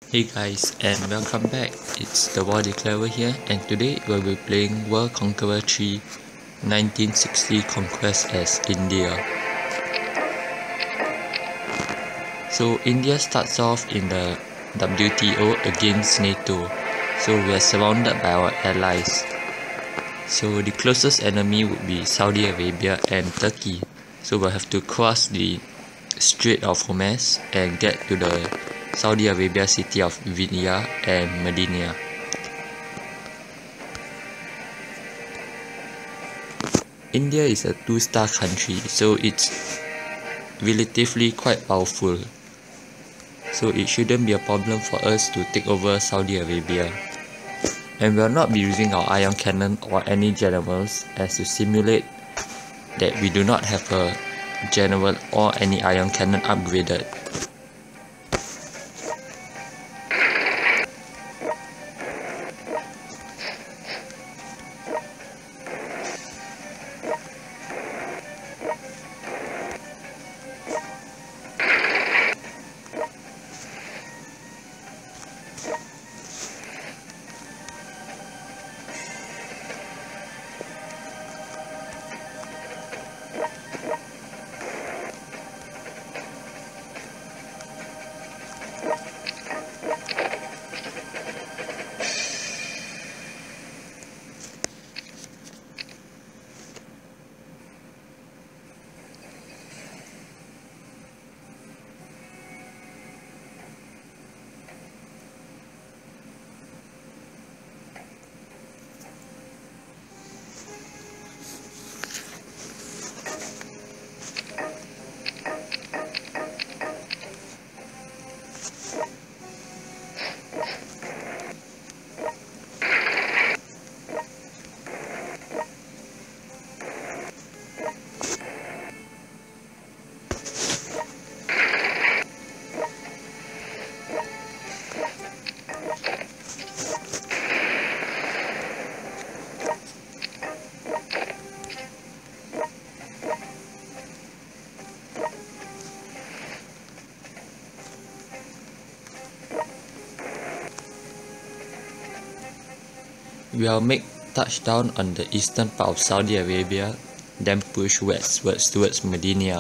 Hey guys, and welcome back. It's the War Declarer here, and today we'll be playing World Conqueror 3 1960 Conquest as India. So India starts off in the WTO against NATO. So we are surrounded by our allies. So the closest enemy would be Saudi Arabia and Turkey. So we'll have to cross the Strait of Hormuz and get to the Saudi Arabia city of Vidya and Medina. India is a two-star country, so it's relatively quite powerful. So it shouldn't be a problem for us to take over Saudi Arabia. And we'll not be using our ion cannon or any generals as to simulate that we do not have a general or any ion cannon upgraded. We'll make touchdown on the eastern part of Saudi Arabia, then push westwards towards Medina.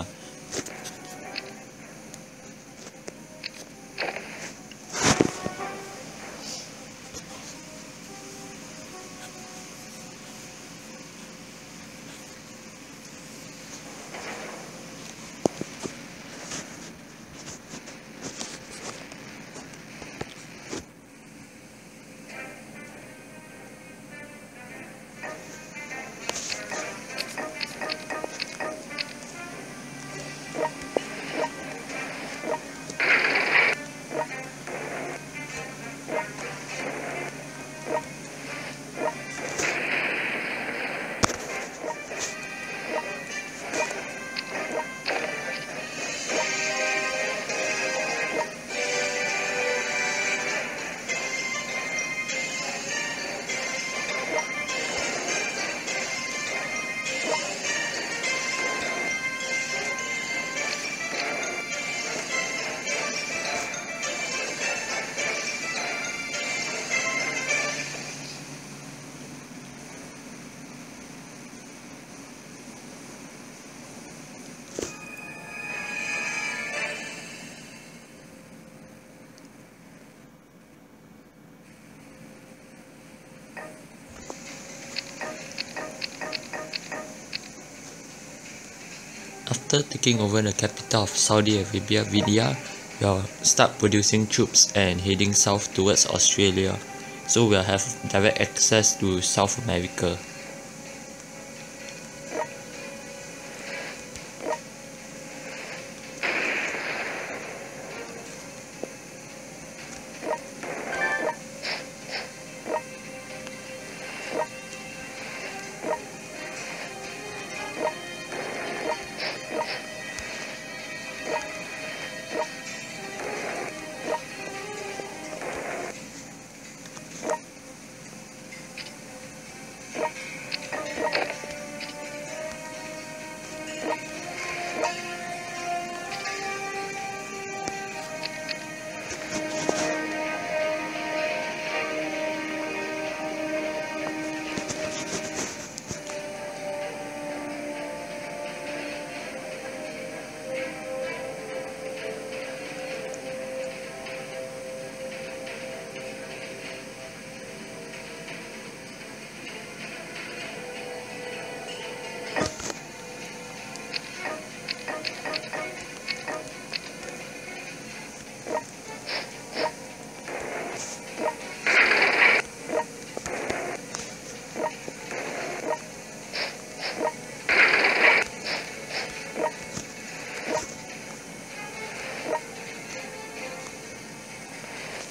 After taking over the capital of Saudi Arabia, Vidya, we'll start producing troops and heading south towards Australia, so we'll have direct access to South America.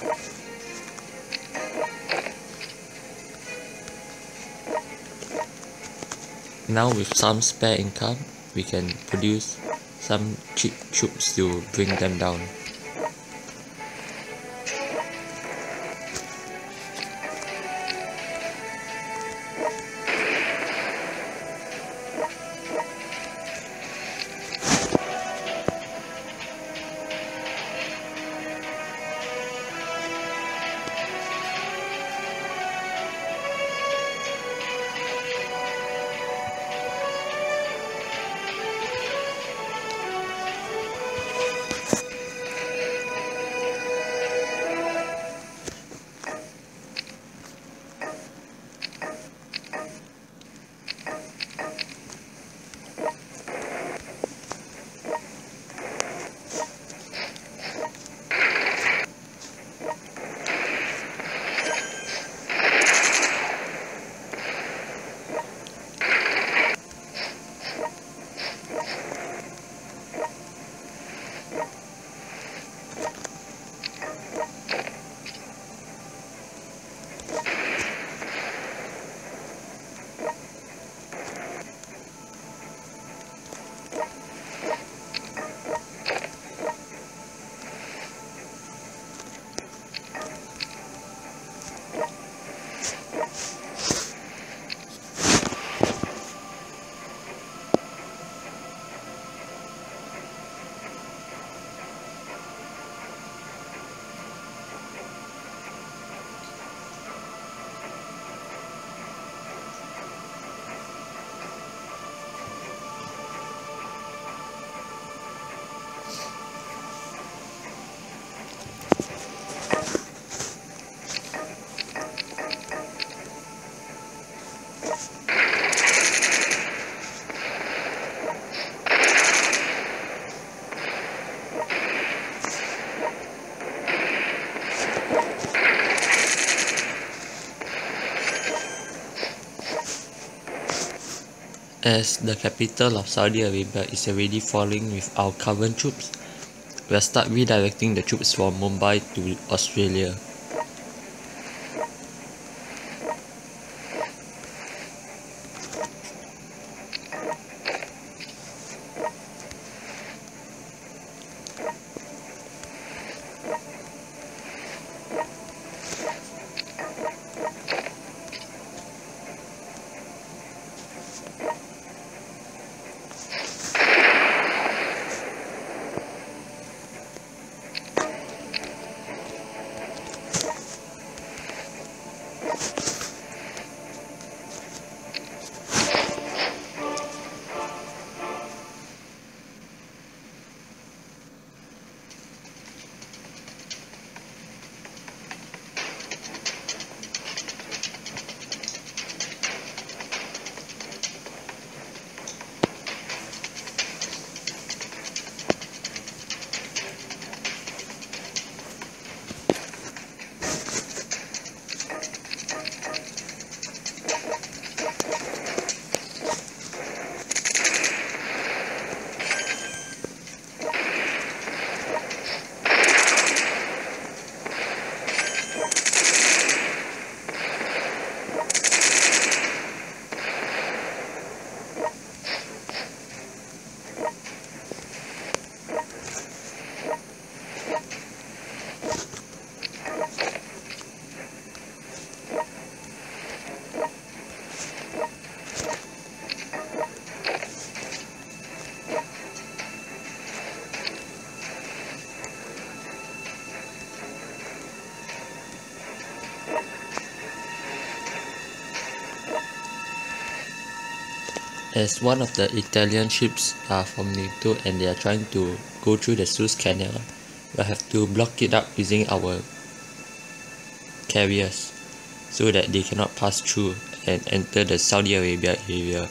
Now with some spare income, we can produce some cheap troops to bring them down. As the capital of Saudi Arabia is already falling with our current troops, we'll start redirecting the troops from Mumbai to Australia. As one of the Italian ships are from NATO and they are trying to go through the Suez Canal, we'll have to block it up using our carriers so that they cannot pass through and enter the Saudi Arabia area.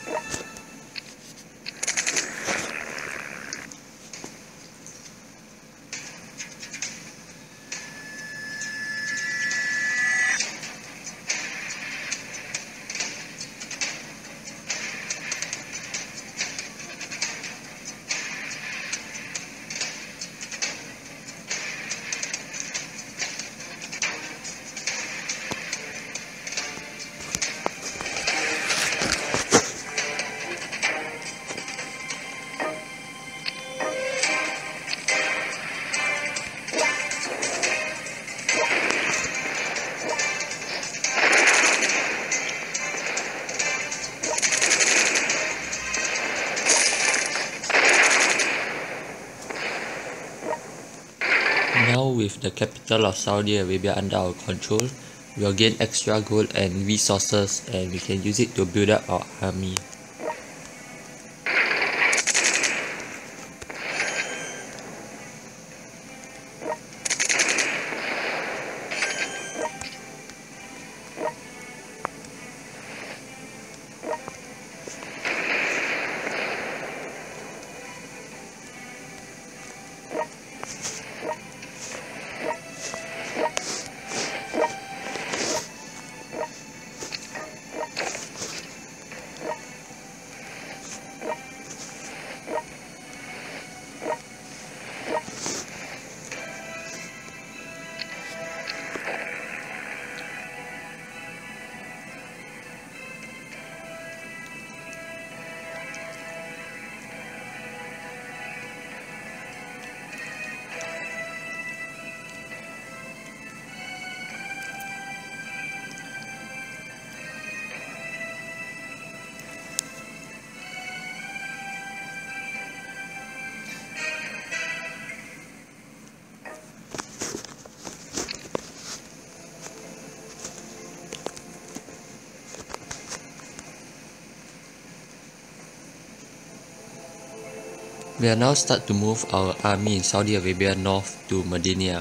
with the capital of Saudi Arabia under our control, we'll gain extra gold and resources, and we can use it to build up our army. We are now start to move our army in Saudi Arabia north to Medina.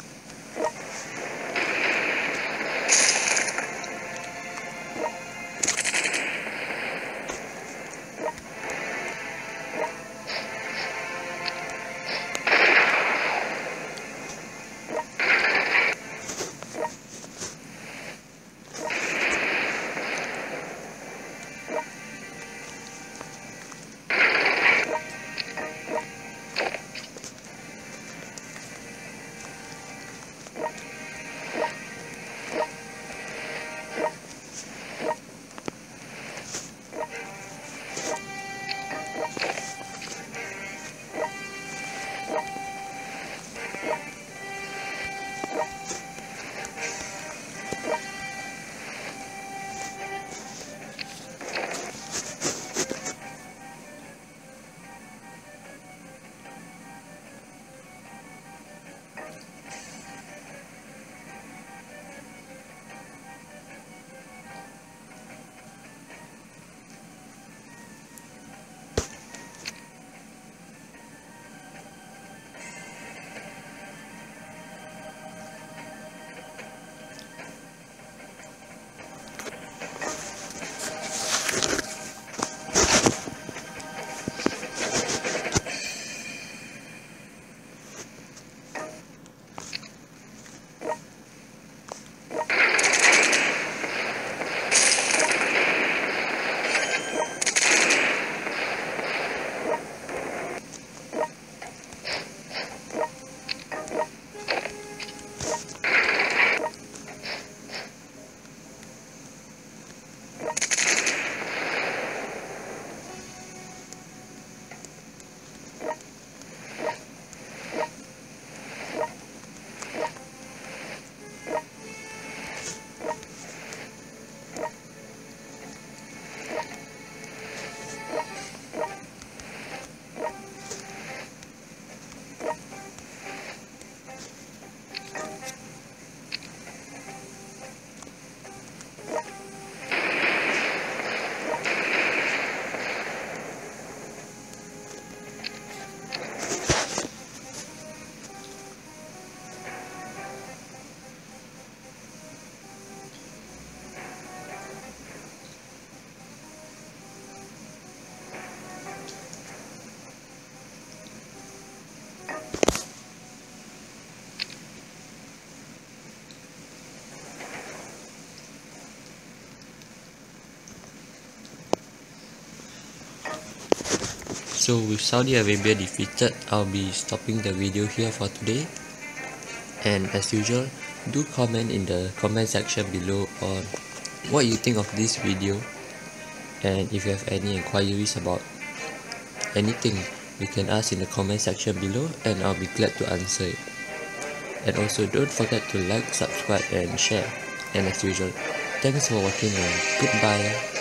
So with Saudi Arabia defeated, I'll be stopping the video here for today. And as usual, do comment in the comment section below on what you think of this video, and if you have any inquiries about anything, you can ask in the comment section below and I'll be glad to answer it. And also don't forget to like, subscribe and share. And as usual, thanks for watching and goodbye.